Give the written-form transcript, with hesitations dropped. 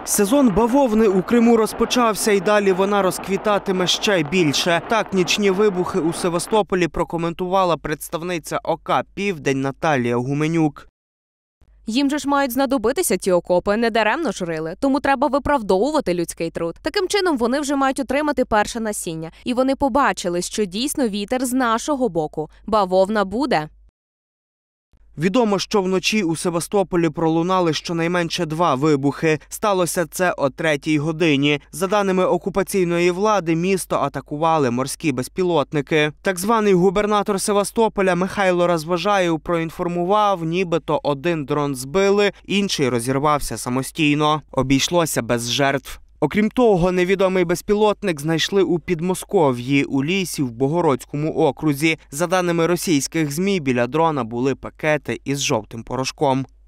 Сезон бавовни у Криму розпочався і далі вона розквітатиме ще й більше. Так, нічні вибухи у Севастополі прокоментувала представниця ОК «Південь» Наталія Гуменюк. Їм же ж мають знадобитися ті окопи, недаремно ж рили, тому треба виправдовувати людський труд. Таким чином вони вже мають отримати перше насіння. І вони побачили, що дійсно вітер з нашого боку. Бавовна буде. Відомо, що вночі у Севастополі пролунали щонайменше 2 вибухи. Сталося це о 3-й годині. За даними окупаційної влади, місто атакували морські безпілотники. Так званий губернатор Севастополя Михайло Розважаєв проінформував, нібито один дрон збили, інший розірвався самостійно. Обійшлося без жертв. Окрім того, невідомий безпілотник знайшли у Підмосков'ї, у лісі в Богородському окрузі. За даними російських ЗМІ, біля дрона були пакети із жовтим порошком.